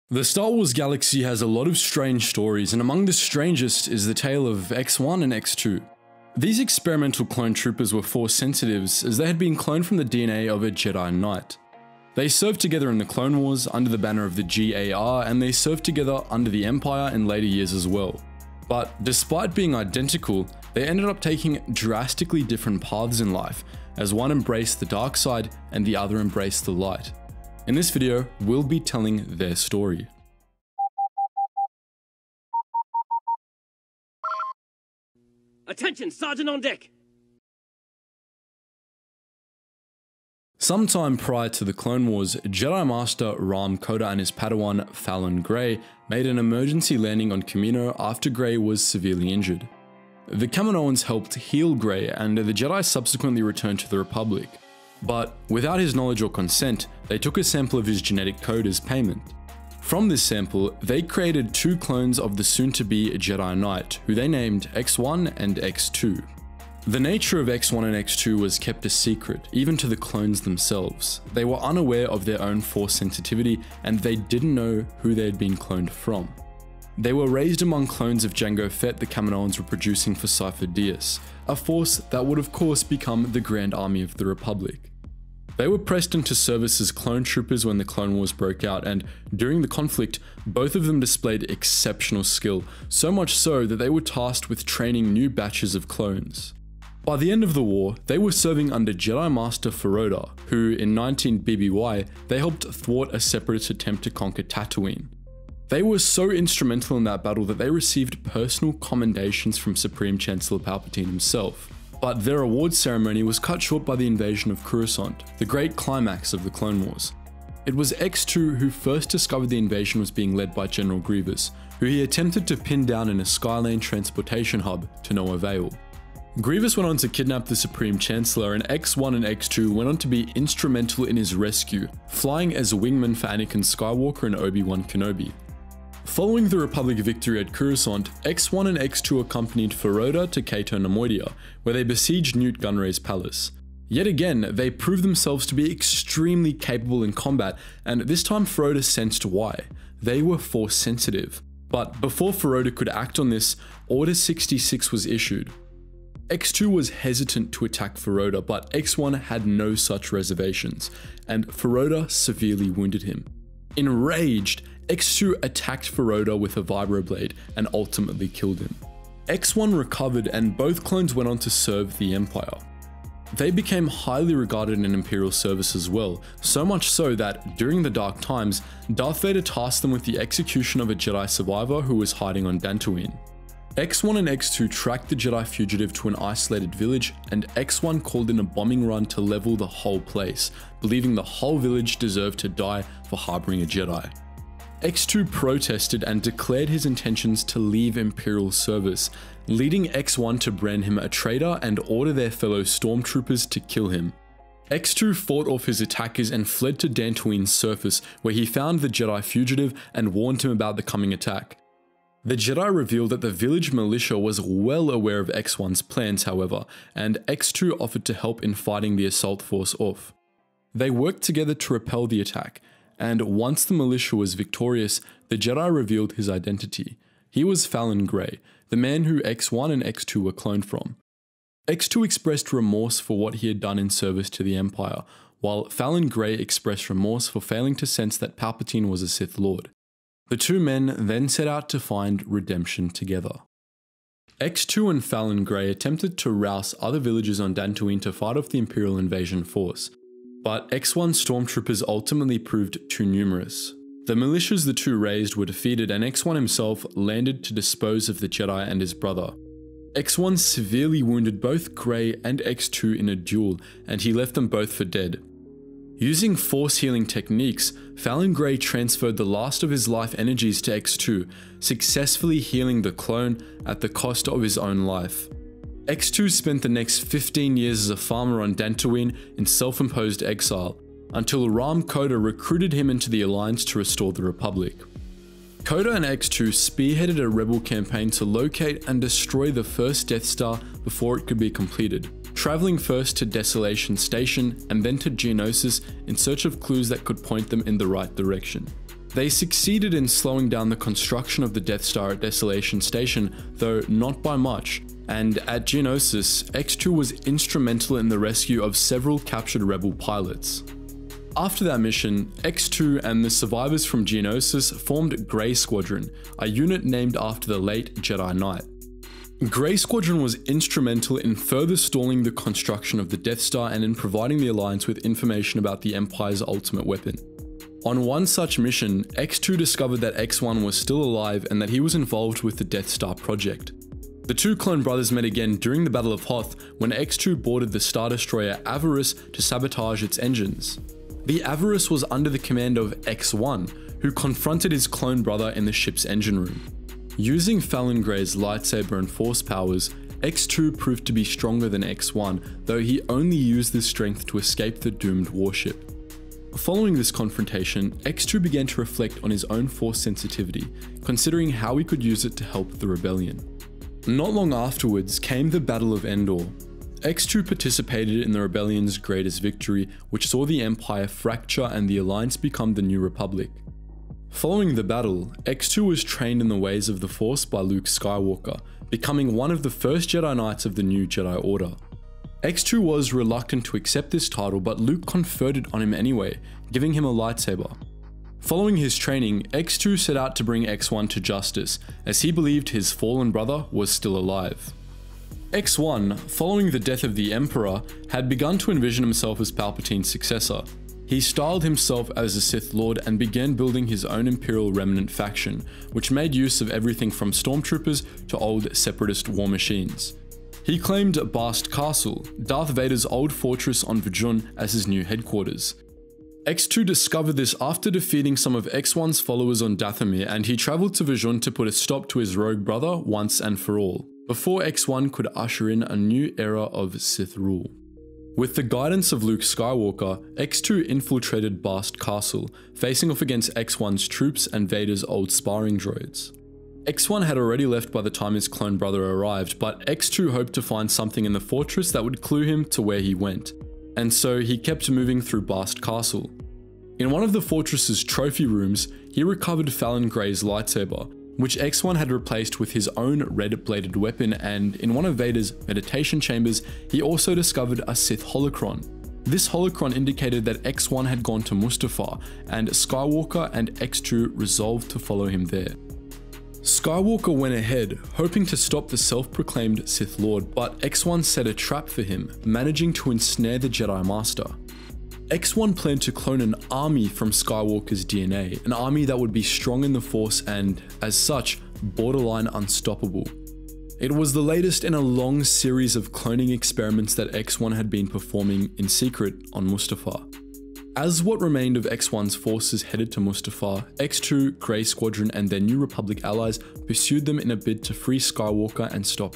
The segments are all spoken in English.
The Star Wars galaxy has a lot of strange stories, and among the strangest is the tale of X1 and X2. These experimental clone troopers were Force sensitives, as they had been cloned from the DNA of a Jedi Knight. They served together in the Clone Wars under the banner of the GAR, and they served together under the Empire in later years as well. But despite being identical, they ended up taking drastically different paths in life, as one embraced the dark side and the other embraced the light. In this video, we'll be telling their story. Attention, Sergeant on deck! Sometime prior to the Clone Wars, Jedi Master Rahm Kota and his Padawan Fallon Gray made an emergency landing on Kamino after Gray was severely injured. The Kaminoans helped heal Gray, and the Jedi subsequently returned to the Republic. But without his knowledge or consent, they took a sample of his genetic code as payment. From this sample, they created two clones of the soon-to-be Jedi Knight, who they named X1 and X2. The nature of X1 and X2 was kept a secret, even to the clones themselves. They were unaware of their own Force sensitivity, and they didn't know who they had been cloned from. They were raised among clones of Jango Fett the Kaminoans were producing for Cypher Dyas, a force that would of course become the Grand Army of the Republic. They were pressed into service as clone troopers when the Clone Wars broke out, and during the conflict, both of them displayed exceptional skill, so much so that they were tasked with training new batches of clones. By the end of the war, they were serving under Jedi Master Feroda, who in 19 BBY, they helped thwart a Separatist attempt to conquer Tatooine. They were so instrumental in that battle that they received personal commendations from Supreme Chancellor Palpatine himself. But their award ceremony was cut short by the invasion of Coruscant, the great climax of the Clone Wars. It was X2 who first discovered the invasion was being led by General Grievous, who he attempted to pin down in a Skylane transportation hub to no avail. Grievous went on to kidnap the Supreme Chancellor, and X1 and X2 went on to be instrumental in his rescue, flying as wingmen for Anakin Skywalker and Obi-Wan Kenobi. Following the Republic victory at Coruscant, X1 and X2 accompanied Feroda to Cato Nemoidia, where they besieged Newt Gunray's palace. Yet again, they proved themselves to be extremely capable in combat, and this time Feroda sensed why. They were Force sensitive. But before Feroda could act on this, Order 66 was issued. X2 was hesitant to attack Feroda, but X1 had no such reservations, and Feroda severely wounded him. Enraged, X2 attacked Feroda with a vibroblade and ultimately killed him. X1 recovered, and both clones went on to serve the Empire. They became highly regarded in Imperial service as well, so much so that during the Dark Times, Darth Vader tasked them with the execution of a Jedi survivor who was hiding on Dantooine. X1 and X2 tracked the Jedi fugitive to an isolated village, and X1 called in a bombing run to level the whole place, believing the whole village deserved to die for harboring a Jedi. X2 protested and declared his intentions to leave Imperial service, leading X1 to brand him a traitor and order their fellow stormtroopers to kill him. X2 fought off his attackers and fled to Dantooine's surface, where he found the Jedi fugitive and warned him about the coming attack. The Jedi revealed that the village militia was well aware of X1's plans, however, and X2 offered to help in fighting the assault force off. They worked together to repel the attack, and once the militia was victorious, the Jedi revealed his identity. He was Fallon Gray, the man who X1 and X2 were cloned from. X2 expressed remorse for what he had done in service to the Empire, while Fallon Gray expressed remorse for failing to sense that Palpatine was a Sith Lord. The two men then set out to find redemption together. X2 and Fallon Gray attempted to rouse other villagers on Dantooine to fight off the Imperial invasion force, but X1 stormtroopers ultimately proved too numerous. The militias the two raised were defeated, and X1 himself landed to dispose of the Jedi and his brother. X1 severely wounded both Gray and X2 in a duel, and he left them both for dead. Using force healing techniques, Fallon Gray transferred the last of his life energies to X2, successfully healing the clone at the cost of his own life. X2 spent the next 15 years as a farmer on Dantooine in self-imposed exile, until Rahm Kota recruited him into the Alliance to restore the Republic. Kota and X2 spearheaded a rebel campaign to locate and destroy the first Death Star before it could be completed, traveling first to Desolation Station and then to Geonosis in search of clues that could point them in the right direction. They succeeded in slowing down the construction of the Death Star at Desolation Station, though not by much, and at Geonosis, X2 was instrumental in the rescue of several captured Rebel pilots. After that mission, X2 and the survivors from Geonosis formed Grey Squadron, a unit named after the late Jedi Knight. Grey Squadron was instrumental in further stalling the construction of the Death Star and in providing the Alliance with information about the Empire's ultimate weapon. On one such mission, X2 discovered that X1 was still alive and that he was involved with the Death Star project. The two clone brothers met again during the Battle of Hoth when X2 boarded the Star Destroyer Avarice to sabotage its engines. The Avarice was under the command of X1, who confronted his clone brother in the ship's engine room. Using Fallon Gray's lightsaber and force powers, X2 proved to be stronger than X1, though he only used this strength to escape the doomed warship. Following this confrontation, X2 began to reflect on his own force sensitivity, considering how he could use it to help the rebellion. Not long afterwards came the Battle of Endor. X2 participated in the rebellion's greatest victory, which saw the Empire fracture and the Alliance become the New Republic. Following the battle, X2 was trained in the ways of the Force by Luke Skywalker, becoming one of the first Jedi Knights of the new Jedi Order. X2 was reluctant to accept this title, but Luke conferred it on him anyway, giving him a lightsaber. Following his training, X2 set out to bring X1 to justice, as he believed his fallen brother was still alive. X1, following the death of the Emperor, had begun to envision himself as Palpatine's successor. He styled himself as a Sith Lord and began building his own Imperial Remnant faction, which made use of everything from stormtroopers to old Separatist war machines. He claimed Bast Castle, Darth Vader's old fortress on Vajun, as his new headquarters. X2 discovered this after defeating some of X1's followers on Dathomir, and he travelled to Vajun to put a stop to his rogue brother once and for all, before X1 could usher in a new era of Sith rule. With the guidance of Luke Skywalker, X2 infiltrated Bast Castle, facing off against X1's troops and Vader's old sparring droids. X1 had already left by the time his clone brother arrived, but X2 hoped to find something in the fortress that would clue him to where he went, and so he kept moving through Bast Castle. In one of the fortress's trophy rooms, he recovered Fallon Gray's lightsaber, which X1 had replaced with his own red-bladed weapon, and in one of Vader's meditation chambers, he also discovered a Sith holocron. This holocron indicated that X1 had gone to Mustafar, and Skywalker and X2 resolved to follow him there. Skywalker went ahead, hoping to stop the self-proclaimed Sith Lord, but X1 set a trap for him, managing to ensnare the Jedi Master. X1 planned to clone an army from Skywalker's DNA, an army that would be strong in the Force and, as such, borderline unstoppable. It was the latest in a long series of cloning experiments that X1 had been performing in secret on Mustafar. As what remained of X1's forces headed to Mustafar, X2, Grey Squadron and their New Republic allies pursued them in a bid to free Skywalker and stop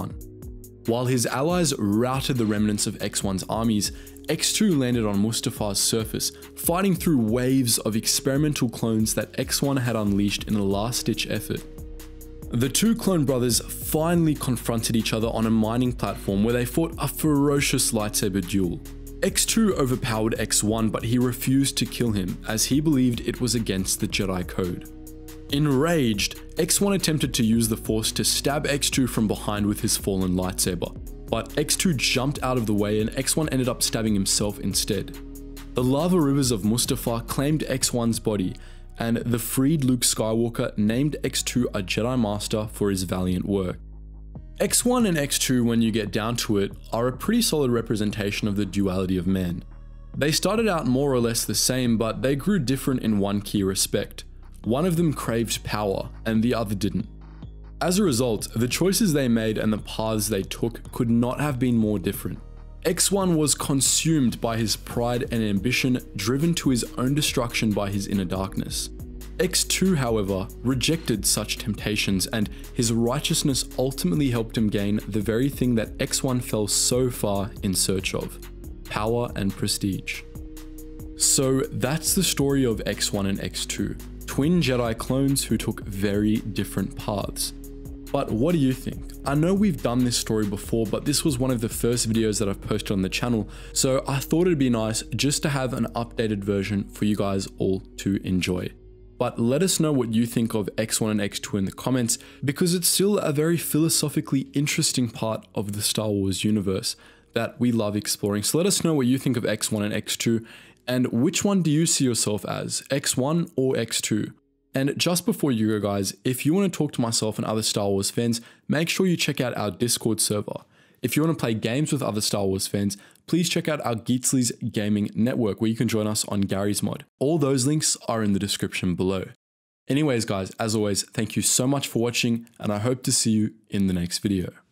X1. While his allies routed the remnants of X1's armies, X2 landed on Mustafar's surface, fighting through waves of experimental clones that X1 had unleashed in a last-ditch effort. The two clone brothers finally confronted each other on a mining platform where they fought a ferocious lightsaber duel. X2 overpowered X1, but he refused to kill him, as he believed it was against the Jedi Code. Enraged, X1 attempted to use the Force to stab X2 from behind with his fallen lightsaber, but X2 jumped out of the way and X1 ended up stabbing himself instead. The lava rivers of Mustafar claimed X1's body, and the freed Luke Skywalker named X2 a Jedi Master for his valiant work. X1 and X2, when you get down to it, are a pretty solid representation of the duality of man. They started out more or less the same, but they grew different in one key respect. One of them craved power, and the other didn't. As a result, the choices they made and the paths they took could not have been more different. X1 was consumed by his pride and ambition, driven to his own destruction by his inner darkness. X2, however, rejected such temptations, and his righteousness ultimately helped him gain the very thing that X1 fell so far in search of: power and prestige. So that's the story of X1 and X2, twin Jedi clones who took very different paths. But what do you think? I know we've done this story before, but this was one of the first videos that I've posted on the channel, so I thought it'd be nice just to have an updated version for you guys all to enjoy. But let us know what you think of X1 and X2 in the comments, because it's still a very philosophically interesting part of the Star Wars universe that we love exploring. So let us know what you think of X1 and X2, and which one do you see yourself as, X1 or X2? And just before you go guys, if you want to talk to myself and other Star Wars fans, make sure you check out our Discord server. If you want to play games with other Star Wars fans, please check out our Geetzly's Gaming Network, where you can join us on Garry's Mod. All those links are in the description below. Anyways guys, as always, thank you so much for watching, and I hope to see you in the next video.